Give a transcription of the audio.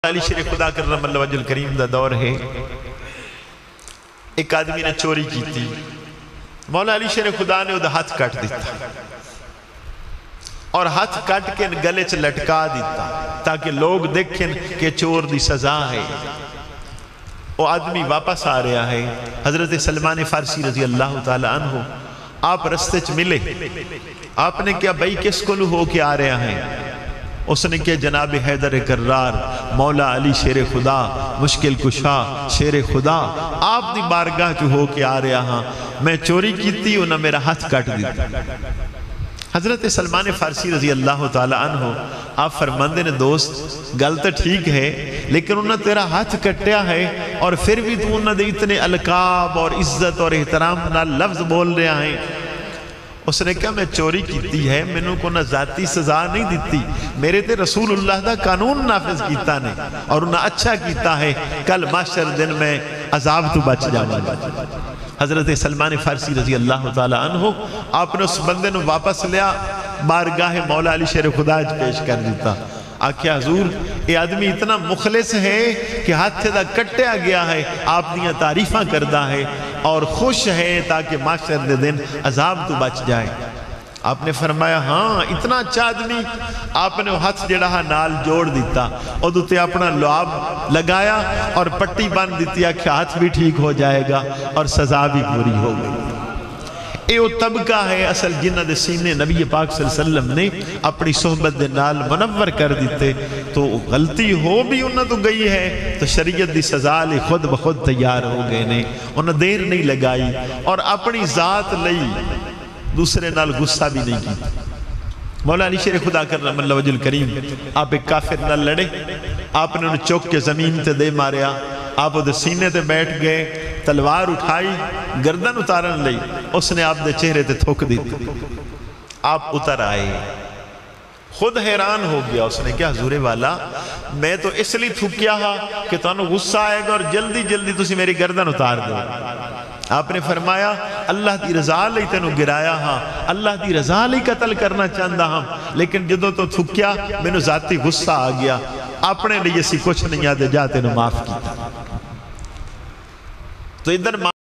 علی شیر خدا کرم اللہ وجہ الکریم دا دور ہے. ایک آدمی نے چوری کی تھی. مولا علی شیر خدا نے وہ ہاتھ کٹ دیتا اور ہاتھ کٹ کے گلے چ لٹکا دیتا تاکہ لوگ دیکھیں کہ چور دی سزا ہے. وہ آدمی واپس آ رہا ہے. حضرت سلمان فارسی رضی اللہ تعالی عنہ آپ رستے چ ملے. آپ نے کیا بھائی کس کو ہو کے آ رہا ہے؟ اس نے کیا جناب حیدر کرار مولا علی شیر خدا مشکل کشا شیر خدا آپ دی بارگاہ جو ہو کے آ رہا ہاں. میں چوری کی تھی انہوں نے میرا ہاتھ کٹ دیتا. حضرت سلمان فارسی رضی اللہ تعالی عنہ آپ فرماندے نے دوست گل تو ٹھیک ہے لیکن انہوں نے تیرا ہاتھ کٹیا ہے اور پھر بھی تو انہوں نے اتنے القاب اور عزت اور احترام نہ لفظ بول رہا ہے. اس نے کہا میں چوری کیتی ہے میں نے کو نہ ذاتی سزا نہیں دیتی میرے تے رسول اللہ دا قانون نافذ کیتا نے اور انہوں اچھا کیتا ہے کل معاشر دن میں عذاب تو بچ جانا. حضرت سلمان فارسی رضی اللہ تعالی عنہ آپ نے اس بندے نے واپس لیا بارگاہ مولا علی شیر خدا پیش کر دیتا. آکھیا حضور یہ آدمی اتنا مخلص ہے کہ ہاتھ دا کٹیا گیا ہے آپ دیا تعریفاں کردہ ہے اور خوش ہے تاکہ معاشر دے دن عذاب تو بچ جائے. آپ نے فرمایا ہاں اتنا اچھا آدمی. آپ نے وہ ہاتھ جڑا نال جوڑ دیتا اور دوتے اپنا لعاب لگایا اور پٹی باندھ دیتی ہے کہ ہاتھ بھی ٹھیک ہو جائے گا اور سزا بھی پوری ہو گئی. اے وہ طبقہ ہے اصل جنہ دے سینے نبی پاک صلی اللہ علیہ وسلم نے اپنی صحبت دے نال منور کر دیتے تو غلطی ہو بھی انہوں تو گئی ہے تو شریعت دی سزا لے خود بخود تیار ہو گئے نے. انہوں دیر نہیں لگائی اور اپنی ذات لئی دوسرے نال غصہ بھی نہیں کی. مولا علی شیر خدا کرم اللہ وجہ الکریم آپ ایک کافر نال لڑے. آپ نے انہیں چوک کے زمین تے دے ماریا. آپ وہ دے سینے تے بیٹھ گئے تلوار اٹھائی گردن اتارن لئی. اس نے آپ دے چہرے تے تھوک دی. آپ اتر آئے. خود حیران ہو گیا. اس نے کہا حضور والا میں تو اس لیے تھوکیا ہاں کہ تو انہوں غصہ آئے گا اور جلدی جلدی تسی میری گردن اتار دو. آپ نے فرمایا اللہ دی رضا لئی تینوں گرایا ہاں اللہ دی رضا لئی قتل کرنا چاہتا ہاں لیکن جدوں تو تھکیا میں نے ذاتی غصہ آ گیا اپنے لیے سی کچھ نہیں آدھے جا تینوں معاف کیتا. تو ادھر